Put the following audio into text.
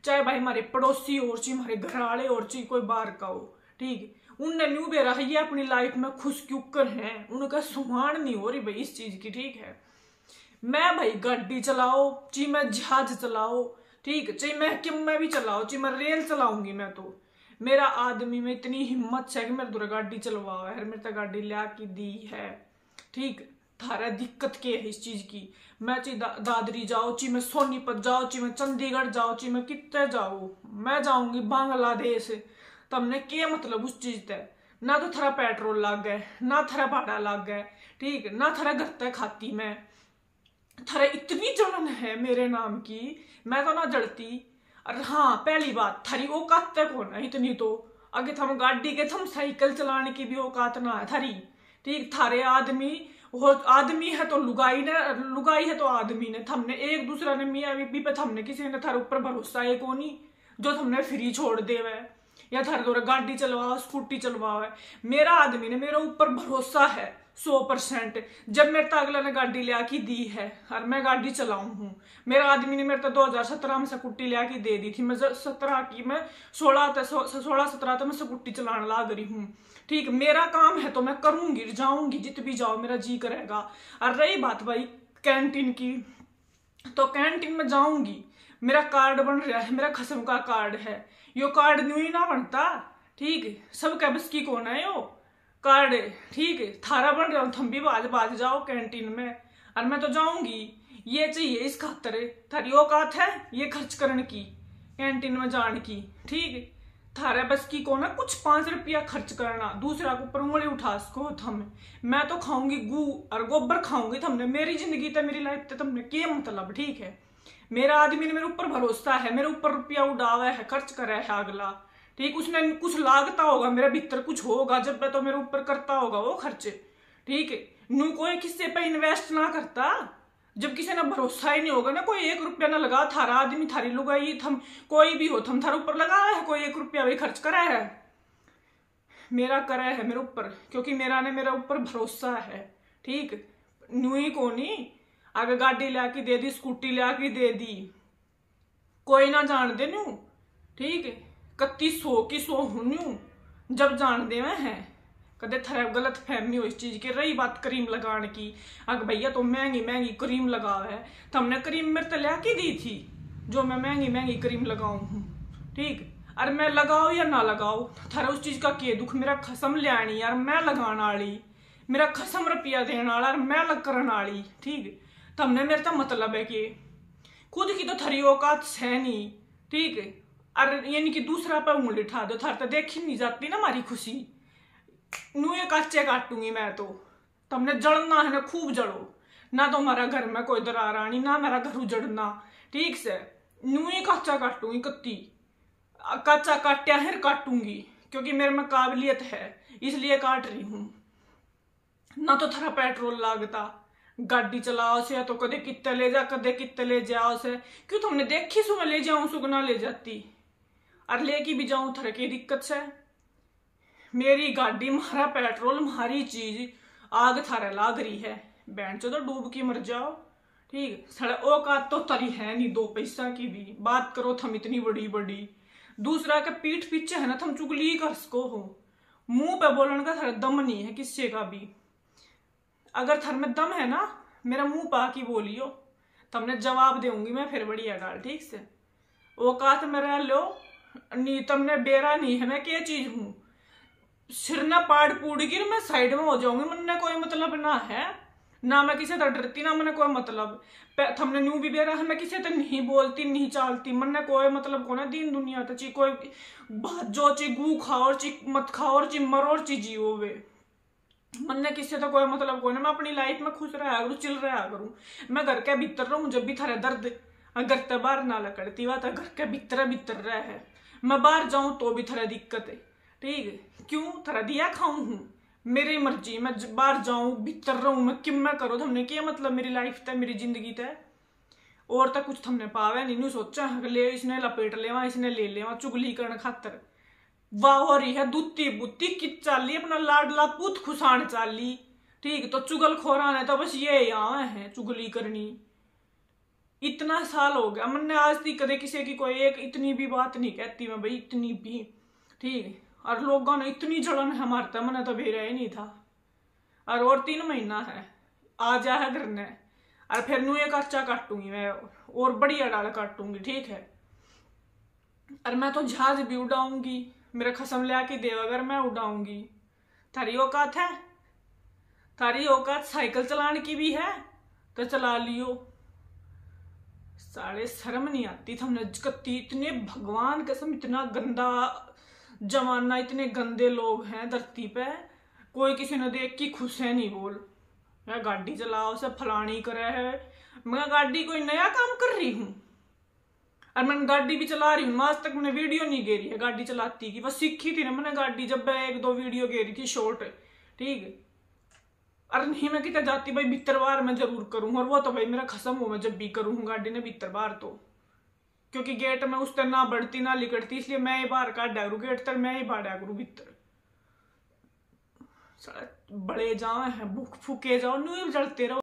चाहे भाई हमारे पड़ोसी और ची, हमारे घर वाले और ची, कोई बाहर का हो, ठीक। उनने न्यू बेरा है ये अपनी लाइफ में खुश क्यों कर हैं, उनका सुहान नहीं हो रही भाई इस चीज की, ठीक है। मैं भाई गाड़ी चलाओ ची, मैं जहाज चलाओ, ठीक, चाहे मैं भी चलाओ, चाहे मैं रेल चलाऊंगी, मैं तो मेरा आदमी में इतनी हिम्मत है कि मेरे दूर गाड़ी चलवाओ है, मेरे तक गाड़ी ला की दी है, ठीक। थारा दिक्कत के है इस चीज की, मैं चाहे दादरी जाओ, चाहे मैं सोनीपत जाओ, चाहे मैं चंडीगढ़ जाओ, चाहे मैं कितने जाओ, मैं जाऊंगी बांग्लादेश, तमने के मतलब उस चीज ते ना तो थारा पेट्रोल लग गए, ना थारा भाड़ा लग गए, ठीक, ना थारा घर तक खाती मैं, थारा इतनी जलन है मेरे नाम की, मैं तो ना जड़ती। और हाँ पहली बात, थारी औकात तक होना इतनी तो, आगे थम गाड़ी के थम साइकिल चलाने की भी औकात ना है थारी, ठीक। थारे आदमी है तो लुगाई ने, लुगाई है तो आदमी ने, थमने एक दूसरा ने मियाँ बीबी पे थमने किसी ने थारे ऊपर भरोसा है कोनी जो थमने फ्री छोड़ देवे, या थारे द्वारा गाड़ी चलवाओ स्कूटी चलवाओ है। मेरा आदमी ने मेरे ऊपर भरोसा है 100%, जब मेरे तक अगला ने गाड़ी ले आके दी है और मैं गाड़ी चलाऊं हूँ। मेरा आदमी ने मेरे तक 2017 में स्कूटी ले आके दे दी थी, मैं 17 की, मैं 16-17 तक मैं स्कूटी चलाने लग रही हूँ, ठीक। मेरा काम है तो मैं करूंगी, जाऊंगी जित भी जाओ, मेरा जी करेगा। और रही बात भाई कैंटीन की, तो कैंटीन में जाऊंगी, मेरा कार्ड बन रहा है, मेरा खसम का कार्ड है, यो कार्ड न्यू ही ना बनता, ठीक। सब क्या बस की कौन है यो कार्ड, ठीक। थारा बन रहा हूँ, थम भी बाज जाओ कैंटीन में, और मैं तो जाऊंगी, ये चाहिए इस खातर थारी औकात है ये खर्च करने की, कैंटीन में जाने की, ठीक। थारा बस की कौन है कुछ 5 रुपया खर्च करना, दूसरा को ऊपर उंगली उठा सको थम। मैं तो खाऊंगी गू और गोबर खाऊंगी, थमने मेरी जिंदगी ते मेरी लाइफ ते तमने क्या मतलब, ठीक है। मेरा आदमी ने मेरे ऊपर भरोसा है, मेरे ऊपर रुपया उड़ावा है, खर्च करा है अगला, ठीक। उसने कुछ लागता होगा, मेरे भीतर कुछ होगा, जब मैं तो मेरे ऊपर करता होगा वो खर्च, ठीक है। न्यू कोई किसी पे इन्वेस्ट ना करता जब किसी ने भरोसा ही नहीं होगा ना, कोई 1 रुपया ना लगा, थारा आदमी थारी लुगाई थम कोई भी हो, थम थारे ऊपर लगा है, कोई 1 रुपया भी खर्च करा है, मेरा करा है मेरे ऊपर, क्योंकि मेरा ने मेरे ऊपर भरोसा है, ठीक। न्यू ही को नहीं आगे गाड़ी ला के दे दी, स्कूटी ला के दे दी, कोई ना जान दे न्यू, ठीक है। 3100 की 100 हूं न्यू जब जान दे मैं है, कदे थारा गलत फहमी हो इस चीज की। रही बात क्रीम लगाने की, अगर भैया तो महंगी महंगी क्रीम लगाओ है, तुमने क्रीम मेरे तले की दी थी जो मैं महंगी महंगी क्रीम लगाऊं हूँ, ठीक। अरे मैं लगाओ या ना लगाओ थारा उस चीज का के दुख, मेरा खसम लियानी यार, मैं लगाने वाली, मेरा खसम रुपया देने वाला, मैं लग करने वाली, ठीक। तुमने मेरे तो मतलब है कि खुद की तो थारी औकात है नहीं, ठीक है। अरे यानी कि दूसरा पे उंगली उठा दो, थार तो देखी नहीं जाती ना हमारी खुशी, नुए काचे काटूंगी मैं तो, तुमने जड़ना है ना खूब जड़ो, ना तो हमारा घर में कोई दरार आनी, ना मेरा घर उजड़ना, ठीक से। नुए काचा काटूंगी, कत्ती काचा काट्या है काटूंगी, क्योंकि मेरे में काबिलियत है इसलिए काट रही हूं। ना तो थारा पेट्रोल लागता, गाड़ी चलाओ से तो कदे कितने ले जा, कदे कितने ले जाओ से, क्यों तुमने देखी सु मैं ले जाऊं सुगना ले जाती, और लेके भी जाऊं थारे की दिक्कत से। मेरी गाड़ी मारा पेट्रोल मारी चीज आग थारे लाग रही है, बैंड चो तो डूब की मर जाओ, ठीक। सड़े औकात तो तरी है नहीं 2 पैसा की भी, बात करो थम इतनी बड़ी बड़ी, दूसरा के पीठ पीछे है ना थम चुगली कर सको हो, मुंह पे बोलने का थारा दम नहीं है किसी का भी। अगर थर में दम है ना मेरा मुंह पा की बोलियो, तुमने जवाब दूंगी मैं फिर बढ़िया डाल, ठीक से। औकात में रह लो नहीं, तुमने बेरा नहीं है मैं क्या चीज हूं, सिर ना पाड़ पूड़ गिर मैं साइड में हो जाऊंगी, मन कोई मतलब ना है, ना मैं किसी तरह डरती ना मैंने कोई मतलब, थमने न्यू भी बेरा है मैं किसी तरह नहीं बोलती नहीं चालती, मन कोई मतलब को ना दीन दुनिया तो ची कोई जो ची गू खाओ ची मत खाओ ची मरो ची जियो वे, मन किसी तो कोई मतलब को ना, मैं अपनी लाइफ में खुश रहा करूँ चिल रहा करूँ, मैं घर के भीतर रहूं, जब भी थारा दर्द घर ते बाहर ना लकड़ती हुआ तो घर के भीतर रह है, मैं बाहर जाऊं तो भी थारा दिक्कत है, ठीक। क्यों थारा दिया खाऊं हूं, मेरी मर्जी, मैं बाहर जाऊं भीतर रहूं, मैं किम मैं करो, तुमने क्या मतलब मेरी लाइफ ते मेरी जिंदगी ते, और तक कुछ थमने पावे नहीं, सोचा ले इसने लपेट लेवा इसने ले लेवा चुगली करने खातर, वाह हो रही है दूती बुत्ती कि चाली अपना लाडला पूत खुशान चाली, ठीक। तो चुगल खोरा ने तो बस ये यहाँ है चुगली करनी, इतना साल हो गया, मैंने आज तक कदे किसी की कोई एक इतनी भी बात नहीं कहती मैं भाई, इतनी भी, ठीक। और लोगों ने इतनी जलन है मारता, मैंने तो भेजा ही नहीं था। और 3 महीना है, आ जा है घर ने, और फिर नू एक अच्छा काटूंगी मैं, और बढ़िया डाल काटूंगी, ठीक है। और मैं तो जहाज भी उड़ाऊंगी, मेरा कसम ले आके देव, अगर मैं उड़ाऊंगी। थारी औकात है, थारी औकात साइकिल चलाने की भी है तो चला लियो। साले शर्म नहीं आती तुमने कत्ती, इतने भगवान कसम, इतना गंदा जमाना, इतने गंदे लोग हैं धरती पे। कोई किसी ने देख की खुश है नहीं बोल, मैं गाड़ी चलाओ से फलानी करे है, मैं गाड़ी कोई नया काम कर रही हूँ। और मैं गाड़ी भी चला रही हूँ, आज तक मैंने वीडियो नहीं गेरी है गाड़ी चलाती की, बस सीखी थी ना मैंने गाड़ी जब मैं 1-2 वीडियो गेरी थी शॉर्ट, ठीक है। और नहीं मैं कितना जाती भाई भीतर बार मैं जरूर करूँ, और वो तो भाई मेरा खसम हो मैं जब भी करूँ गाड़ी ने भीतर बार तो, क्योंकि गेट में उस तरह ना बढ़ती ना लिकड़ती, इसलिए मैं ही बाहर काट करूँ गेट तक, मैं ही बाढ़ करूँ भीतर। बड़े जाओ हैं भूख फूके जाओ, न्यू जलते रहो।